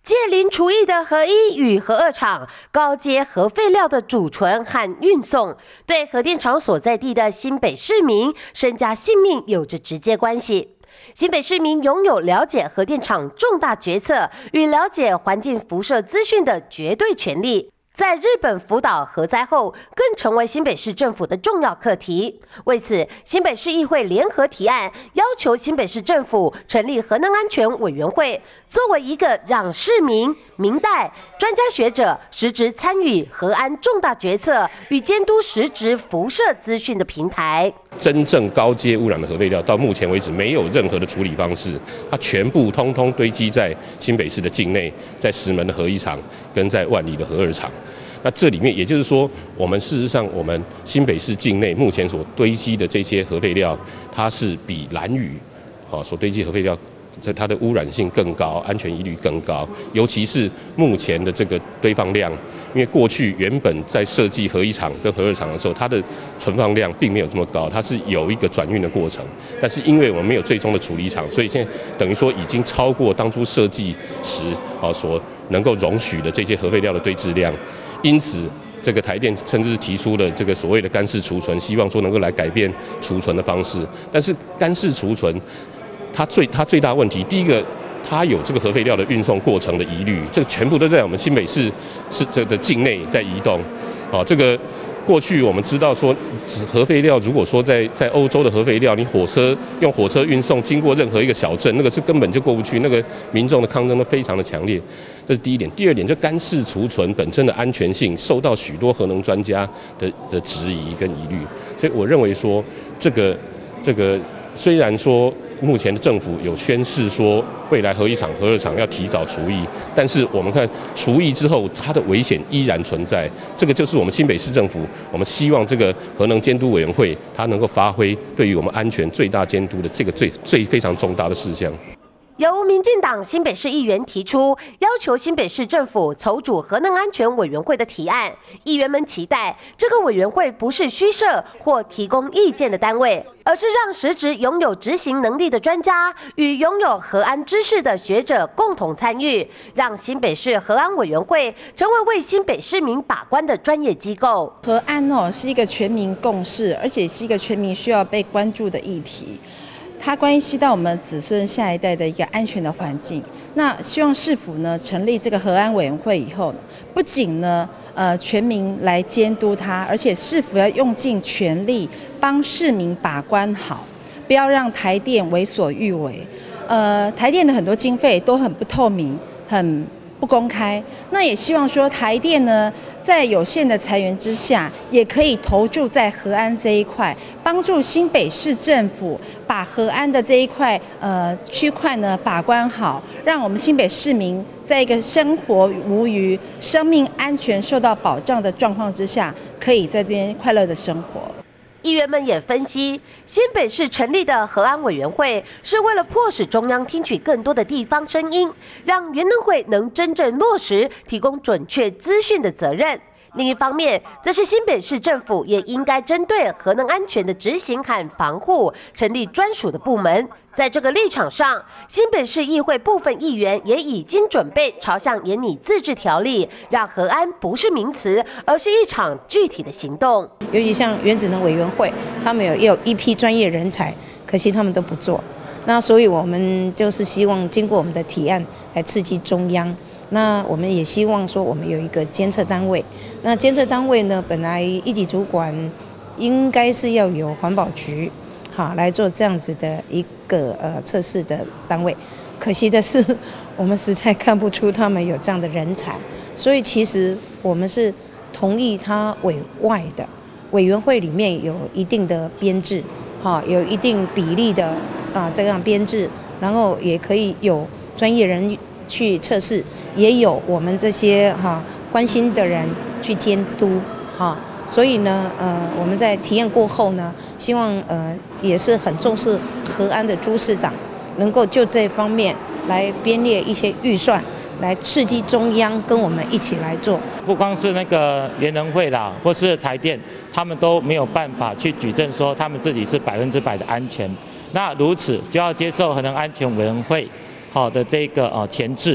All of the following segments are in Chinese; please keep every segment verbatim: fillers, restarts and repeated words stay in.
借零除役的核一与核二厂高阶核废料的储存和运送，对核电厂所在地的新北市民身家性命有着直接关系。新北市民拥有了解核电厂重大决策与了解环境辐射资讯的绝对权利。 在日本福岛核灾后，更成为新北市政府的重要课题。为此，新北市议会联合提案，要求新北市政府成立核能安全委员会，作为一个让市民、民代、专家学者实质参与核安重大决策与监督实质辐射资讯的平台。 真正高阶污染的核废料，到目前为止没有任何的处理方式，它全部通通堆积在新北市的境内，在石门的核一厂跟在万里的核二厂。 那这里面，也就是说，我们事实上，我们新北市境内目前所堆积的这些核废料，它是比兰屿，好所堆积核废料，这它的污染性更高，安全疑虑更高。尤其是目前的这个堆放量，因为过去原本在设计核一厂跟核二厂的时候，它的存放量并没有这么高，它是有一个转运的过程。但是因为我们没有最终的处理厂，所以现在等于说已经超过当初设计时啊所能够容许的这些核废料的堆置量。 因此，这个台电甚至提出了这个所谓的干式储存，希望说能够来改变储存的方式。但是干式储存，它最它最大问题，第一个，它有这个核废料的运送过程的疑虑，这个全部都在我们新北市是这的境内在移动。好，这个过去我们知道说，核废料如果说在在欧洲的核废料，你火车用火车运送，经过任何一个小镇，那个是根本就过不去，那个民众的抗争都非常的强烈。 这是第一点，第二点，就干式储存本身的安全性受到许多核能专家的的质疑跟疑虑，所以我认为说，这个这个虽然说目前的政府有宣示说未来核一厂、核二厂要提早除役，但是我们看除役之后，它的危险依然存在。这个就是我们新北市政府，我们希望这个核能监督委员会它能够发挥对于我们安全最大监督的这个最最非常重大的事项。 由民进党新北市议员提出要求新北市政府筹组核能安全委员会的提案，议员们期待这个委员会不是虚设或提供意见的单位，而是让实质拥有执行能力的专家与拥有核安知识的学者共同参与，让新北市核安委员会成为为新北市民把关的专业机构。 核安哦是一个全民共识，而且是一个全民需要被关注的议题。 它关系到我们子孙下一代的一个安全的环境。那希望市府呢成立这个核安委员会以后呢，不仅呢呃全民来监督它，而且市府要用尽全力帮市民把关好，不要让台电为所欲为。呃，台电的很多经费都很不透明，很 不公开，那也希望说台电呢，在有限的财源之下，也可以投注在核安这一块，帮助新北市政府把核安的这一块呃区块呢把关好，让我们新北市民在一个生活无虞、生命安全受到保障的状况之下，可以在这边快乐的生活。 议员们也分析，新北市成立的核安委员会是为了迫使中央听取更多的地方声音，让原能会能真正落实提供准确资讯的责任。另一方面，则是新北市政府也应该针对核能安全的执行和防护，成立专属的部门。在这个立场上，新北市议会部分议员也已经准备朝向研拟自治条例，让核安不是名词，而是一场具体的行动。 尤其像原子能委员会，他们有也有一批专业人才，可惜他们都不做。那所以我们就是希望经过我们的提案来刺激中央。 那我们也希望说，我们有一个监测单位。那监测单位呢，本来一级主管应该是要有环保局，好来做这样子的一个呃测试的单位。可惜的是，我们实在看不出他们有这样的人才。所以其实我们是同意他委外的委员会里面有一定的编制，哈，有一定比例的啊这样编制，然后也可以有专业人去测试。 也有我们这些哈、啊、关心的人去监督哈、啊，所以呢，呃，我们在体验过后呢，希望呃也是很重视核安的朱市长，能够就这方面来编列一些预算，来刺激中央跟我们一起来做。 不光是那个原能会啦，或是台电，他们都没有办法去举证说他们自己是百分之百的安全。那如此就要接受核能安全委员会好的这个呃前置。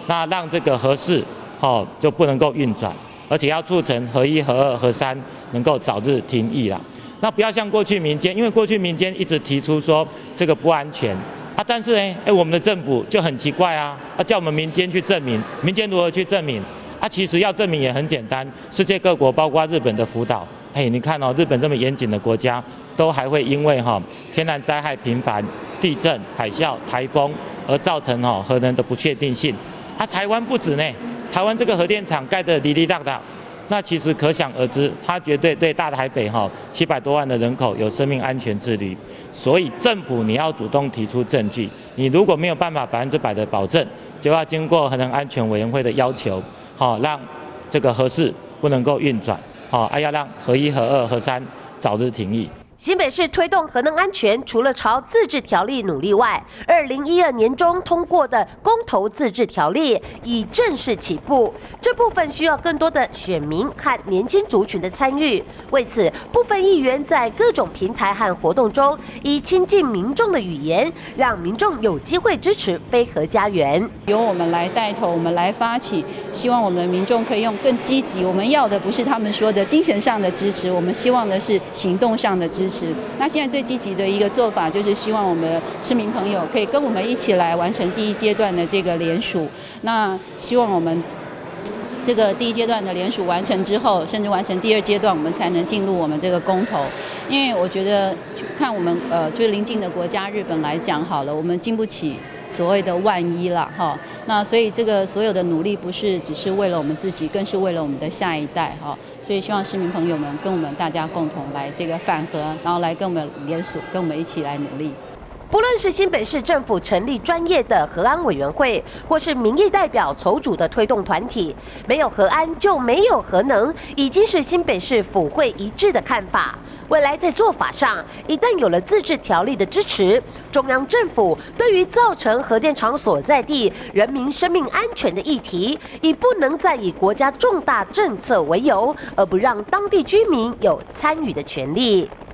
那让这个核四哦就不能够运转，而且要促成核一、核二、核三能够早日停役啦。那不要像过去民间，因为过去民间一直提出说这个不安全啊，但是呢，哎，我们的政府就很奇怪啊，啊叫我们民间去证明，民间如何去证明？啊，其实要证明也很简单，世界各国包括日本的福岛，哎，你看哦，日本这么严谨的国家，都还会因为哈、哦、天然灾害频繁、地震、海啸、台风而造成哈、哦、核能的不确定性。啊，台湾不止呢，台湾这个核电厂盖得哩哩啦啦，那其实可想而知，它绝对对大台北哈七百多万的人口有生命安全之虑。所以政府你要主动提出证据，你如果没有办法百分之百的保证，就要经过核能安全委员会的要求。好，让这个核四不能够运转，好，还要让核一、核二、核三早日停役。 新北市推动核能安全，除了朝自治条例努力外，二零一二年中通过的公投自治条例已正式起步。这部分需要更多的选民和年轻族群的参与。为此，部分议员在各种平台和活动中，以亲近民众的语言，让民众有机会支持非核家园。 由我们来带头，我们来发起，希望我们的民众可以用更积极。我们要的不是他们说的精神上的支持，我们希望的是行动上的支持。那现在最积极的一个做法，就是希望我们的市民朋友可以跟我们一起来完成第一阶段的这个联署。那希望我们这个第一阶段的联署完成之后，甚至完成第二阶段，我们才能进入我们这个公投。因为我觉得，看我们呃，就是邻近的国家日本来讲好了，我们经不起所谓的万一啦，哈。那所以这个所有的努力不是只是为了我们自己，更是为了我们的下一代，哈。所以希望市民朋友们跟我们大家共同来这个反核，然后来跟我们联署，跟我们一起来努力。 不论是新北市政府成立专业的核安委员会，或是民意代表筹组的推动团体，没有核安就没有核能，已经是新北市府会一致的看法。未来在做法上，一旦有了自治条例的支持，中央政府对于造成核电厂所在地人民生命安全的议题，已不能再以国家重大政策为由，而不让当地居民有参与的权利。